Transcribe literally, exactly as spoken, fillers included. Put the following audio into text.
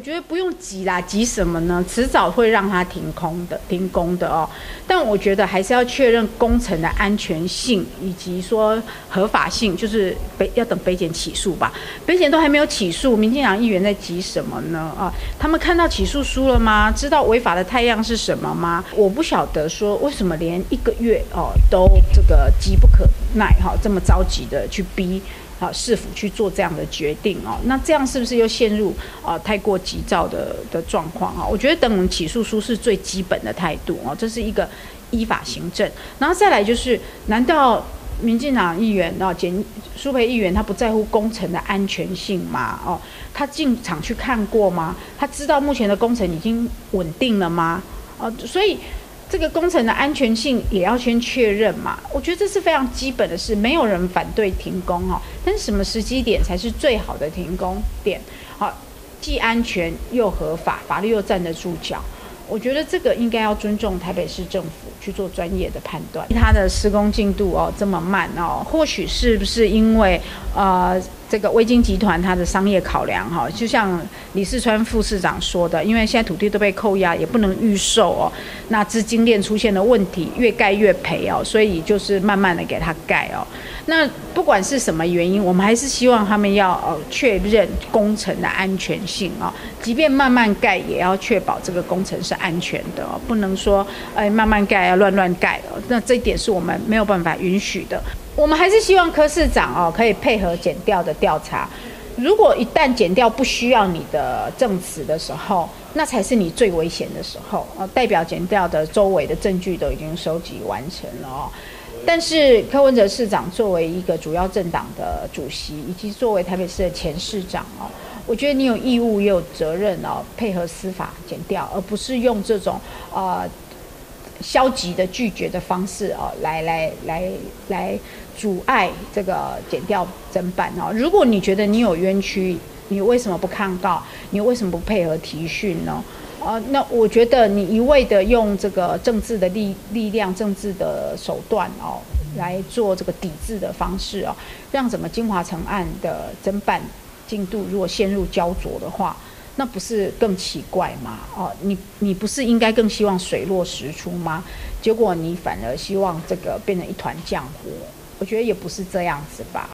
觉得不用急啦，急什么呢？迟早会让它停空的、停工的哦。但我觉得还是要确认工程的安全性以及说合法性，就是北要等北检起诉吧。北检都还没有起诉，民进党议员在急什么呢？啊，他们看到起诉书了吗？知道违法的态样是什么吗？我不晓得说为什么连一个月哦都这个急不可耐哈、哦，这么着急的去逼。啊，是否去做这样的决定哦？那这样是不是又陷入啊太过急躁的的状况啊？我觉得等我们起诉书是最基本的态度哦，这是一个依法行政。然后再来就是，难道民进党议员啊，简苏培议员他不在乎工程的安全性吗？哦，他进场去看过吗？他知道目前的工程已经稳定了吗？哦，所以。这个工程的安全性也要先确认嘛，我觉得这是非常基本的事，没有人反对停工哈，但是什么时机点才是最好的停工点？好，既安全又合法，法律又站得住脚。我觉得这个应该要尊重台北市政府去做专业的判断。它的施工进度哦这么慢哦，或许是不是因为呃这个威京集团它的商业考量哈、哦，就像李四川副市长说的，因为现在土地都被扣押，也不能预售哦，那资金链出现了问题，越盖越赔哦，所以就是慢慢的给它盖哦。那不管是什么原因，我们还是希望他们要呃确认工程的安全性啊、哦，即便慢慢盖，也要确保这个工程是安全的哦，不能说哎慢慢盖啊乱乱盖哦，那这一点是我们没有办法允许的。我们还是希望柯市长哦可以配合检调的调查。如果一旦检调不需要你的证词的时候，那才是你最危险的时候哦，代表检调的周围的证据都已经收集完成了哦。但是柯文哲市长作为一个主要政党的主席，以及作为台北市的前市长哦，我觉得你有义务也有责任哦，配合司法检调，而不是用这种呃消极的拒绝的方式哦，来来来来阻碍这个检调侦办哦。如果你觉得你有冤屈，你为什么不抗告？你为什么不配合提讯呢？呃，那我觉得你一味的用这个政治的力力量、政治的手段哦，来做这个抵制的方式哦，让整个金华城案的侦办进度如果陷入焦灼的话，那不是更奇怪吗？哦，你你不是应该更希望水落石出吗？结果你反而希望这个变成一团浆糊，我觉得也不是这样子吧。